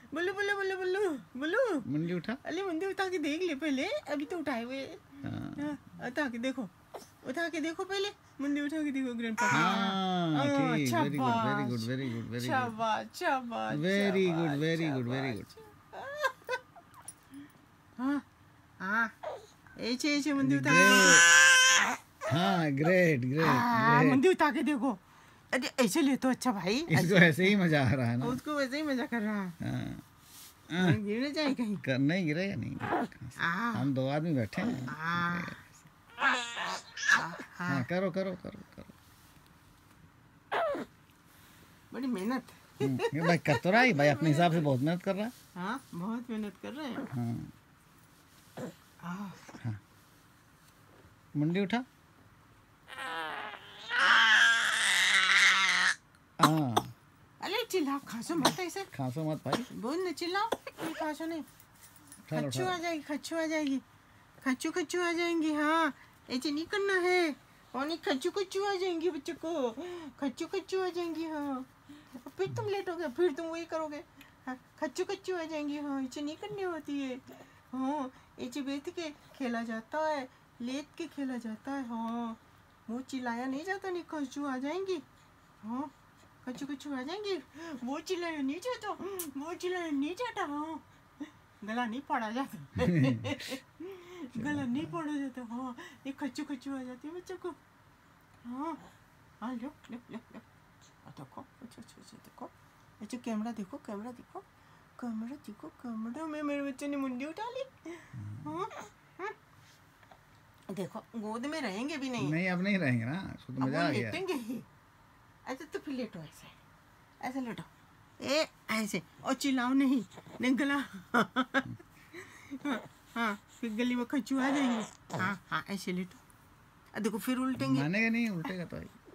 बुल्लू बुल्लू बुल्लू बुल्लू बुल्लू मुंडी उठा। अरे मुंडी उठा के देख ले पहले, अभी तो उठाए हुए। उठा के देखो, उठा के देखो पहले, मुंडी उठा के देखो ग्रैंडपा। हाँ ठीक, very good very good very good very good, शाबाश शाबाश very good very good very good. हाँ हाँ ऐसे ऐसे मुंडी उठा, हाँ ग्रेट ग्रेट। मुंडी उठा के देखो, अरे ऐसे ले तो अच्छा भाई, इसको ऐसे ही मजा आ रहा है ना, उसको वैसे ही मजा कर रहा है। गिर जाए कहीं, नहीं गिरेगा नहीं, हम दो आदमी बैठे हैं। हाँ करो करो करो करो, बड़ी मेहनत। ये भाई कर तो रहा है भाई, अपने हिसाब से बहुत मेहनत कर रहा है। हाँ बहुत मेहनत कर रहे हैं। हाँ हाँ मुंडी उठा। हाँ अरे चिल्लाओ, खांसो मत ऐसे, खांसो मत भाई, बोल न चिल्लाओ, खांसो नहीं, खच्चू आ जाएगी, खच्चू आ जाएगी, खच्चू खच्चू आ जाएंगी। हाँ ऐसे नहीं करना है, और नहीं खच्चू खच्चू आ जाएंगी बच्चों को, खच्चू खच्चू आ जाएंगी। हाँ फिर तुम लेटोगे, फिर तुम वही करोगे। हाँ खच्चू खच्चू आ जाएंगी। हाँ ऐसे नहीं करनी होती है। हाँ ऐसे बैठ के खेला जाता है, लेट के खेला जाता है। हाँ वो चिल्लाया नहीं जाता, नहीं खच्चू आ जाएंगी। हाँ खच्चू खच्चू आ जाएंगी, वो चिल्लाया नहीं जाता, वो चिल्लाया नहीं जाता। हाँ गला नहीं पड़ा जाता, गला नहीं पड़ा जाता। हाँ ये खच्चू खच्चू आ जाती है बच्चों को। हाँ हाँ लो लो लो लो, देखो अच्छा अच्छा अच्छा, देखो अच्छा, कैमरा देखो, कैमरा देखो, कैमरा देखो, कैमरा में मेरे बच्चे ने मुंडी उठा ली। हाँ देखो गोद में रहेंगे भी नहीं, नहीं अब नहीं रहेंगे ना, उसको तो मजा आ गया। लेटेंगे ही ऐसे, तो फिर लेटो ऐसे, ऐसे लेटो, ए ऐसे, और चिल्लाओ नहीं, नहीं गला। हाँ फिर गली में खच्चू आ जाएंगे। हाँ हाँ ऐसे लेटो, देखो फिर उल्टेंगे, मानेगा नहीं, उल्टेगा तो